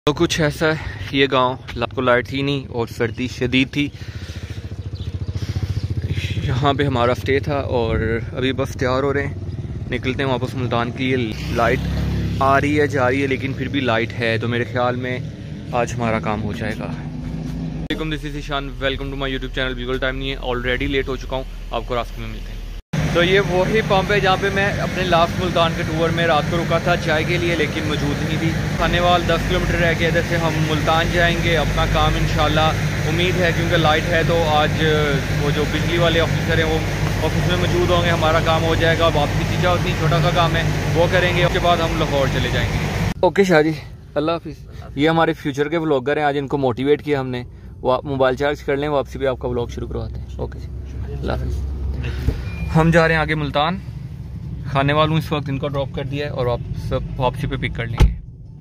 तो कुछ ऐसा है ये गांव। रात को लाइट थी नहीं और सर्दी शदीद थी। यहाँ पे हमारा स्टे था और अभी बस तैयार हो रहे हैं, निकलते हैं वापस मुल्तान के लिए। लाइट आ रही है जा रही है लेकिन फिर भी लाइट है, तो मेरे ख्याल में आज हमारा काम हो जाएगा। वालेकुम, this is Ishan, welcome to my YouTube channel. बिल्कुल टाइम नहीं है, ऑलरेडी लेट हो चुका हूँ, आपको रास्ते में मिलते हैं। तो ये वही पंप है जहाँ पे मैं अपने लास्ट मुल्तान के टूर में रात को रुका था चाय के लिए, लेकिन मौजूद नहीं थी। खानेवाल 10 किलोमीटर रह गया, इधर से हम मुल्तान जाएंगे। अपना काम इंशाल्लाह उम्मीद है, क्योंकि लाइट है तो आज वो जो बिजली वाले ऑफिसर हैं वो ऑफिस में मौजूद होंगे, हमारा काम हो जाएगा। वापसी चीज़ा उतनी छोटा सा काम है वो करेंगे, उसके बाद हम लाहौर चले जाएंगे। ओके शाह जी, अल्लाह हाफिज़। ये हमारे फ्यूचर के व्लॉगर हैं, आज इनको मोटिवेट किया हमने। मोबाइल चार्ज कर लें, वापसी पे आपका व्लॉग शुरू करवाते हैं। ओके जी, अल्लाह हाफिज़। हम जा रहे हैं आगे मुल्तान। खाने वालों इस वक्त इनको ड्रॉप कर दिया है और वापसी पे पिक कर लेंगे।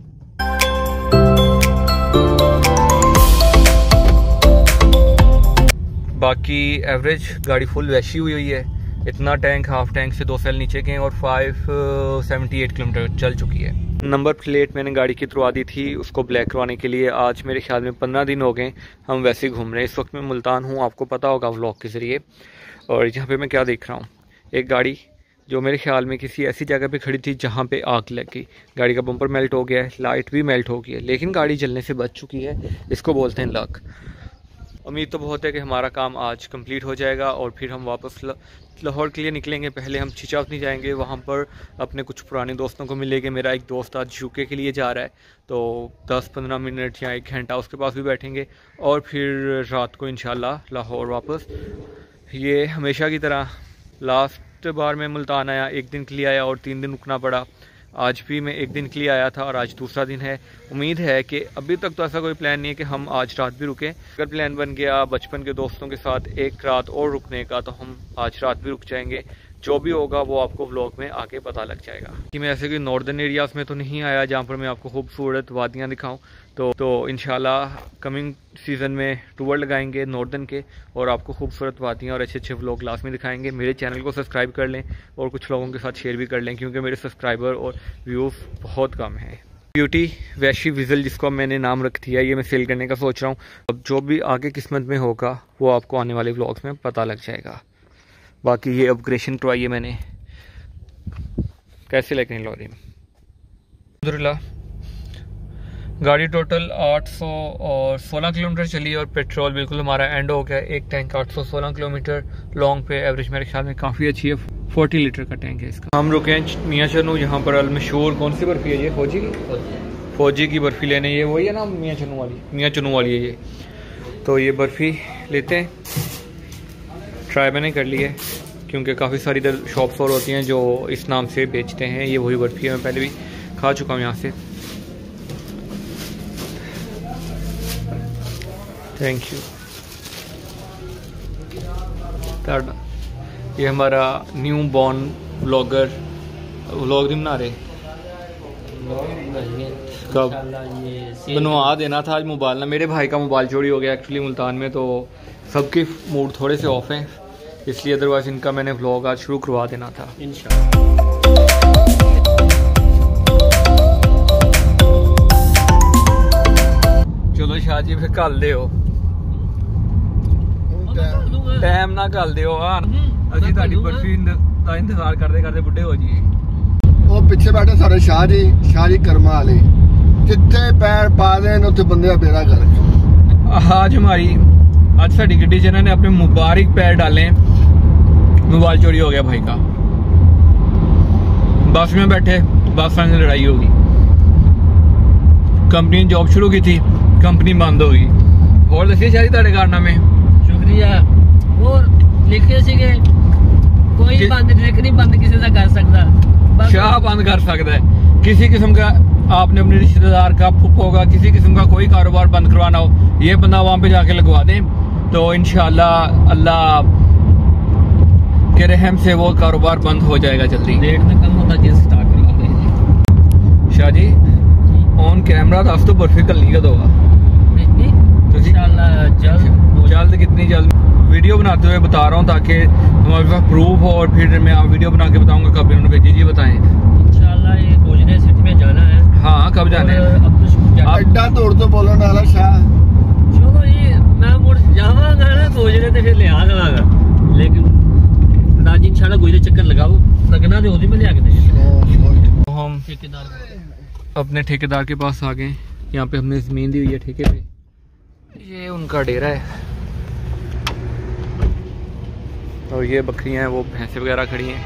बाकी एवरेज गाड़ी फुल वैसी हुई है। इतना टैंक हाफ टैंक से 2 सेल नीचे के हैं और 578 किलोमीटर चल चुकी है। नंबर प्लेट मैंने गाड़ी की तुरवा दी थी उसको ब्लैक करवाने के लिए। आज मेरे ख्याल में 15 दिन हो गए हम वैसे ही घूम रहे हैं। इस वक्त मैं मुल्तान हूँ, आपको पता होगा व्लॉग के ज़रिए। और यहाँ पे मैं क्या देख रहा हूँ, एक गाड़ी जो मेरे ख्याल में किसी ऐसी जगह पे खड़ी थी जहाँ पे आग लग गई। गाड़ी का बम्पर मेल्ट हो गया है, लाइट भी मेल्ट हो गई है, लेकिन गाड़ी जलने से बच चुकी है। इसको बोलते हैं लक। उम्मीद तो बहुत है कि हमारा काम आज कंप्लीट हो जाएगा और फिर हम वापस लाहौर के लिए निकलेंगे। पहले हम चिचावनी जाएंगे, वहाँ पर अपने कुछ पुराने दोस्तों को मिलेंगे। मेरा एक दोस्त आज यूके के लिए जा रहा है, तो 10-15 मिनट या 1 घंटा उसके पास भी बैठेंगे और फिर रात को इंशाल्लाह लाहौर वापस। ये हमेशा की तरह लास्ट बार मैं मुल्तान आया 1 दिन के लिए आया और 3 दिन रुकना पड़ा। आज भी मैं 1 दिन के लिए आया था और आज दूसरा दिन है। उम्मीद है कि अभी तक तो ऐसा कोई प्लान नहीं है कि हम आज रात भी रुकें। अगर प्लान बन गया बचपन के दोस्तों के साथ 1 रात और रुकने का, तो हम आज रात भी रुक जाएंगे। जो भी होगा वो आपको व्लॉग में आगे पता लग जाएगा। कि मैं ऐसे कोई नॉर्दर्न एरियाज़ में तो नहीं आया जहाँ पर मैं आपको खूबसूरत वादियाँ दिखाऊँ। तो इंशाल्लाह कमिंग सीज़न में टूर लगाएंगे नॉर्दर्न के और आपको खूबसूरत वादियाँ और अच्छे अच्छे व्लॉग लास्ट में दिखाएंगे। मेरे चैनल को सब्सक्राइब कर लें और कुछ लोगों के साथ शेयर भी कर लें, क्योंकि मेरे सब्सक्राइबर और व्यूज़ बहुत कम हैं। ब्यूटी वैशी विज़ल जिसको मैंने नाम रख दिया, ये मैं सेल करने का सोच रहा हूँ। अब जो भी आगे किस्मत में होगा वो आपको आने वाले व्लॉग्स में पता लग जाएगा। बाकी ये अपग्रेडेशन करवाई है मैंने। कैसे लग रही लॉरी में? अल्हम्दुलिल्लाह गाड़ी टोटल 816 किलोमीटर चली और पेट्रोल बिल्कुल हमारा एंड हो गया। एक टैंक 816 किलोमीटर लॉन्ग पे, एवरेज मेरे ख्याल में काफ़ी अच्छी है। 40 लीटर का टैंक है इसका। हम रुके हैं मियाँ चन्नू, यहाँ पर अलमशहूर कौन सी बर्फ़ी है ये? फौजी की बर्फ़ी लेने। ये वही है ना मियाँ चन्नू वाली है ये। तो ये बर्फ़ी लेते हैं। ट्राई मैंने कर ली है क्योंकि काफ़ी सारी इधर शॉप्स और होती हैं जो इस नाम से बेचते हैं। ये वही बर्फ़ी है, मैं पहले भी खा चुका हूँ यहाँ से। Thank you. ये हमारा न्यू बॉर्न व्लॉगर व्लॉग नहीं बना रहे, कब बनवा देना था आज मोबाइल ना। मेरे भाई का मोबाइल चोरी हो गया एक्चुअली मुल्तान में, तो सबके मूड थोड़े से ऑफ हैं इसलिए, अदरवाइज इनका मैंने व्लॉग आज शुरू करवा देना था इंशाल्लाह। चलो शाह जी फिर कल दे टाइम ना कल दे अभी ताड़ी बर्फी का इंतजार करते करते बुढ़े हो जाइए। वो पीछे बैठे सारे शाह जी कर्मा वाले, जिथे पैर पा देन उत्थे बंदे का बेड़ा गर्क। आज साड़ी गड्डी जिन्होंने अपने मुबारक पैर डाले, मोबाइल चोरी हो गया भाई का। बस में बैठे, बस में लड़ाई होगी। कंपनी ने जॉब शुरू की थी, कंपनी बंद हो गई। और दसिए शायद तारे कारनामे। शुक्रिया। और लिखे सीगे कोई बंद नहीं बंद किसी का कर सकता, शाह बंद कर सकता है। किसी किस्म का आपने अपने रिश्तेदार का फूफो का किसी किस्म का कोई कारोबार बंद करवाना हो, ये बंदा वहां पे जाके लगवा दें तो इंशाल्लाह अल्लाह के रहम से वो कारोबार बंद हो जाएगा जल्दी। रेट में कम होता जिस स्टार्ट करवाओगे। शाह जी ऑन कैमरा दस तो बर्फी कल नहीं होगा जल्द, कितनी जल्द वीडियो बनाते हुए बता रहा हूँ ताकि हमारे पास प्रूफ हो और फिर मैं वीडियो बना के बताऊंगा कब इन्होंने भेजी। जी बताएं। इंशाल्लाह ये गोजरे सिटी में जाना है। हाँ कब जाना है? अब तो एड्डा तोड़ तो बोलन वाला शाह। चलो ये मैं मुड़ जावांगा ना सोचने ते फिर ले आ जावांगा, लेकिन राजी इंशाल्लाह कोई चक्कर लगाओ लगना तो ओदी में ले आके दे। तो हम अपने ठेकेदार के पास आ गए। यहाँ पे हमने ज़मीन दी हुई है ठेके पे, ये उनका डेरा है और ये बकरियां हैं, वो भैंसे वगैरह खड़ी हैं।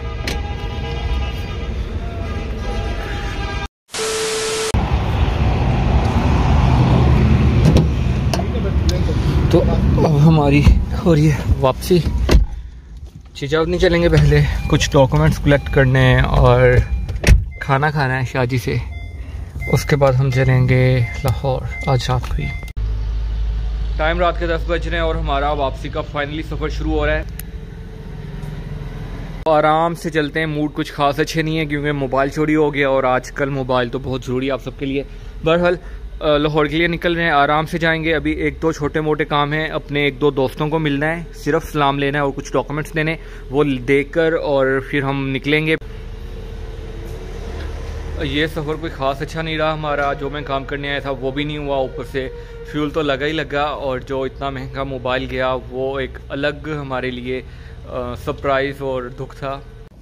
तो अब हमारी हो रही है वापसी। चिचावत नहीं चलेंगे, पहले कुछ डॉक्यूमेंट्स कलेक्ट करने हैं और खाना खाना है शादी से, उसके बाद हम चलेंगे लाहौर आज रात को ही। टाइम रात के 10 बज रहे हैं और हमारा वापसी का फाइनली सफ़र शुरू हो रहा है। आराम से चलते हैं, मूड कुछ खास अच्छे नहीं है क्योंकि मोबाइल चोरी हो गया और आजकल मोबाइल तो बहुत ज़रूरी है आप सबके लिए। बहरहाल लाहौर के लिए निकल रहे हैं, आराम से जाएंगे। अभी एक दो छोटे मोटे काम हैं, अपने एक दो दोस्तों को मिलना है, सिर्फ सलाम लेना है और कुछ डॉक्यूमेंट्स देने, वो देकर और फिर हम निकलेंगे। ये सफ़र कोई ख़ास अच्छा नहीं रहा हमारा, जो मैं काम करने आया था वो भी नहीं हुआ, ऊपर से फ्यूल तो लगा ही लगा और जो इतना महंगा मोबाइल गया वो एक अलग हमारे लिए सरप्राइज़ और दुख था।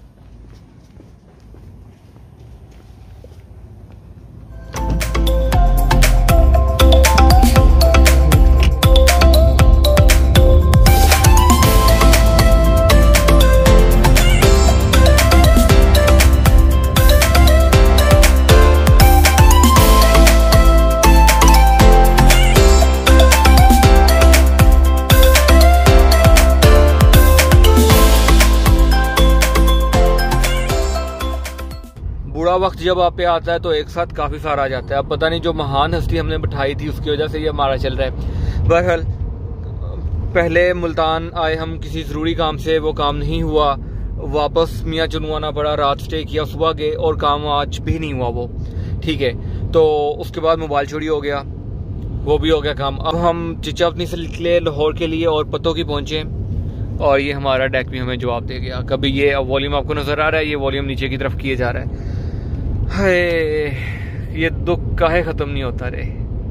बुरा वक्त जब आप पे आता है तो एक साथ काफ़ी सारा आ जाता है। अब पता नहीं जो महान हस्ती हमने बिठाई थी उसकी वजह से ये हमारा चल रहा है। बहरहाल पहले मुल्तान आए हम किसी ज़रूरी काम से, वो काम नहीं हुआ, वापस मियाँ चुनू आना पड़ा, रात स्टे किया, सुबह गए और काम आज भी नहीं हुआ वो, ठीक है। तो उसके बाद मोबाइल चोरी हो गया, वो भी हो गया काम। अब हम चिचावतनी से निकले लाहौर के लिए और पतों की पहुँचे और ये हमारा डेक भी हमें जवाब दे गया। कभी ये वॉल्यूम आपको नज़र आ रहा है, ये वॉल्यूम नीचे की तरफ किए जा रहा है। हाय, ये दुख काहे ख़त्म नहीं होता रे।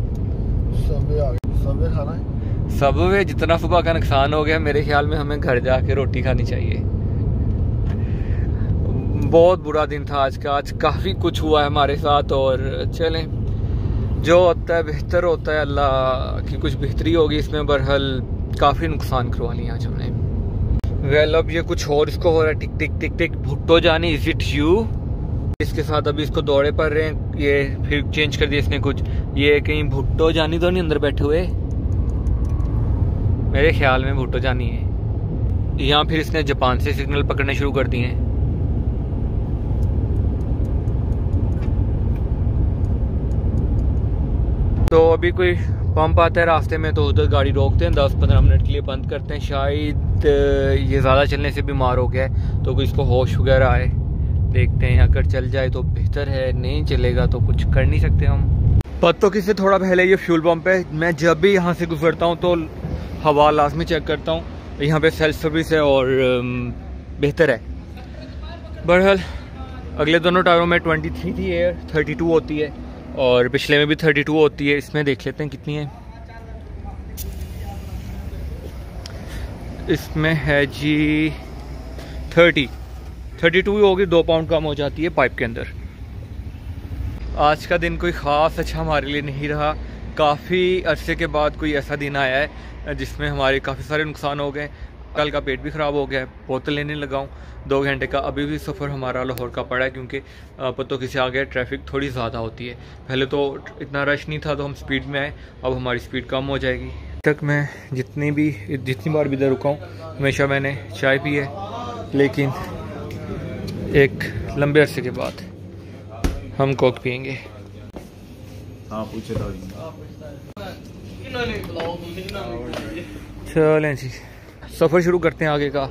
सबवे जितना सुबह का नुकसान हो गया, मेरे ख्याल में हमें घर जाके रोटी खानी चाहिए। बहुत बुरा दिन था आज का, आज काफ़ी कुछ हुआ है हमारे साथ और चलें जो होता है बेहतर होता है, अल्लाह की कुछ बेहतरी होगी इसमें। बहरहाल काफ़ी नुकसान करवा लिया आज हमने। वेल अब ये कुछ और इसको हो रहा है, टिक टिक टिक टिक। भुट्टो जानी, इज इट यू? इसके साथ अभी इसको दौड़े पड़ रहे हैं, ये फिर चेंज कर दिया इसने कुछ। ये कहीं भुट्टो जानी तो नहीं अंदर बैठे हुए? मेरे ख्याल में भुट्टो जानी है। यहाँ फिर इसने जापान से सिग्नल पकड़ने शुरू कर दिए हैं। तो अभी कोई पंप आता है रास्ते में तो उधर गाड़ी रोकते हैं, 10-15 मिनट के लिए बंद करते हैं। शायद ये ज़्यादा चलने से बीमार हो गया है तो कोई इसको होश वगैरह आए, देखते हैं। अगर चल जाए तो बेहतर है, नहीं चलेगा तो कुछ कर नहीं सकते हम। पत्तों की से थोड़ा पहले ये फ्यूल पंप है। मैं जब भी यहाँ से गुजरता हूँ तो हवा लाजमी चेक करता हूँ। यहाँ पे सेल्फ सर्विस है और बेहतर है। बहरहाल अगले दोनों टायरों में 23 थी एयर, 32 होती है और पिछले में भी 32 होती है। इसमें देख लेते हैं कितनी है। इसमें है जी 32 ही होगी, 2 पाउंड कम हो जाती है पाइप के अंदर। आज का दिन कोई ख़ास अच्छा हमारे लिए नहीं रहा। काफ़ी अरसे के बाद कोई ऐसा दिन आया है जिसमें हमारे काफ़ी सारे नुकसान हो गए। कल का पेट भी ख़राब हो गया है, बोतल लेने लगा हूँ। 2 घंटे का अभी भी सफ़र हमारा लाहौर का पड़ा है क्योंकि पतों की से आगे ट्रैफिक थोड़ी ज़्यादा होती है। पहले तो इतना रश नहीं था तो हम स्पीड में आए, अब हमारी स्पीड कम हो जाएगी। तक मैं जितनी बार भी इधर रुका हूँ हमेशा मैंने चाय पी है, लेकिन एक लंबे अरसे के बाद हम कोक पियेंगे। हाँ पूछे तो चलें जी, सफ़र शुरू करते हैं आगे का।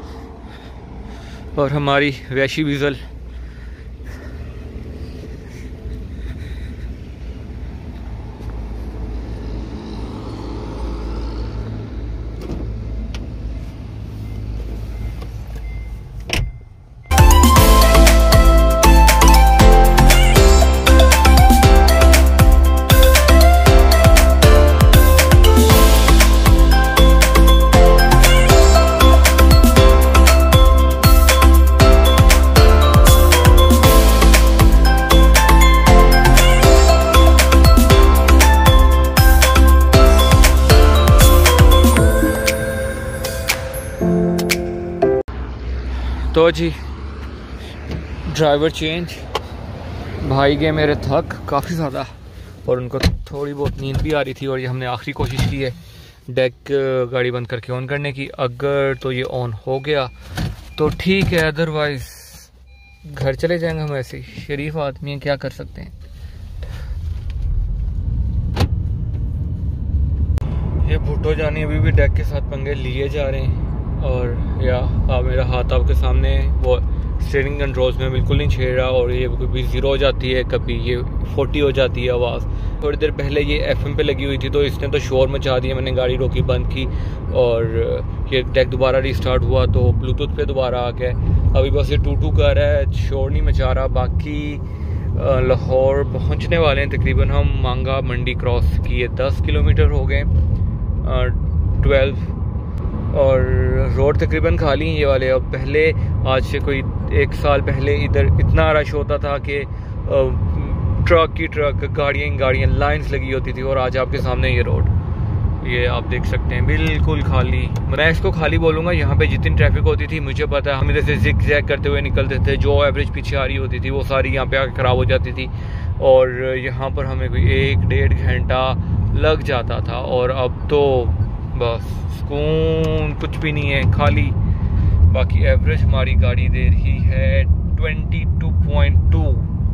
और हमारी वैशी विज़ल लो जी, ड्राइवर चेंज। भाई गए मेरे थक काफ़ी ज़्यादा और उनको थोड़ी बहुत नींद भी आ रही थी और ये हमने आखिरी कोशिश की है डेक गाड़ी बंद करके ऑन करने की। अगर तो ये ऑन हो गया तो ठीक है, अदरवाइज़ घर चले जाएंगे हम। ऐसे ही शरीफ आदमी हैं, क्या कर सकते हैं। ये भुट्टो जानी अभी भी डेक के साथ पंगे लिए जा रहे हैं और या मेरा हाथ आपके सामने वो स्टीयरिंग कंट्रोल्स में बिल्कुल नहीं छेड़ रहा और ये कभी 0 हो जाती है, कभी ये 40 हो जाती है आवाज़। थोड़ी देर पहले ये FM पे लगी हुई थी तो इसने तो शोर मचा दिया। मैंने गाड़ी रोकी, बंद की और ये डेक दोबारा रिस्टार्ट हुआ तो ब्लूटूथ पे दोबारा आ गया। अभी बस ये टू कर रहा है, शोर नहीं मचा रहा। बाकी लाहौर पहुंचने वाले हैं तकरीबन। हम मांगा मंडी क्रॉस किए, 10 किलोमीटर हो गए, 12 और रोड तकरीबन खाली हैं ये वाले। अब पहले आज से कोई 1 साल पहले इधर इतना रश होता था कि ट्रक की ट्रक, गाड़ियाँ लाइंस लगी होती थी और आज आपके सामने ये रोड, ये आप देख सकते हैं बिल्कुल खाली। मैं इसको खाली बोलूँगा। यहाँ पे जितनी ट्रैफिक होती थी मुझे पता है, हम इधर से जिग जैग करते हुए निकलते थे। जो एवरेज पीछे आ रही होती थी वो सारी यहाँ पे आके ख़राब हो जाती थी और यहाँ पर हमें कोई 1-1.5 घंटा लग जाता था। और अब तो बस सुकून, कुछ भी नहीं है, खाली। बाकी एवरेज हमारी गाड़ी दे रही है 22.2।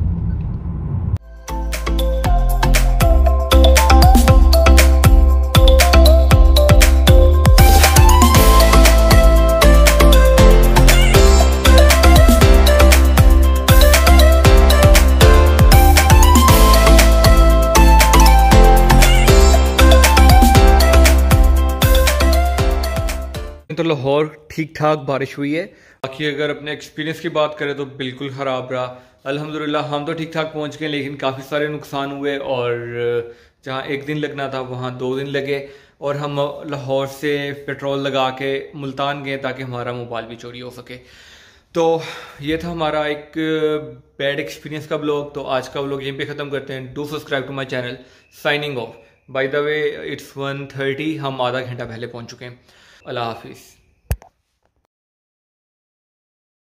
तो लाहौर ठीक ठाक बारिश हुई है। बाकी अगर अपने एक्सपीरियंस की बात करें तो बिल्कुल ख़राब रहा। अल्हम्दुलिल्लाह हम तो ठीक ठाक पहुंच गए, लेकिन काफ़ी सारे नुकसान हुए और जहां 1 दिन लगना था वहां 2 दिन लगे। और हम लाहौर से पेट्रोल लगा के मुल्तान गए ताकि हमारा मोबाइल भी चोरी हो सके। तो ये था हमारा एक बैड एक्सपीरियंस का ब्लॉग। तो आज का ब्लॉग यहीं पे ख़त्म करते हैं। Do subscribe to my channel. Signing off. By the way it's 1:30, हम आधा घंटा पहले पहुंच चुके हैं। अल्लाह हाफिज़।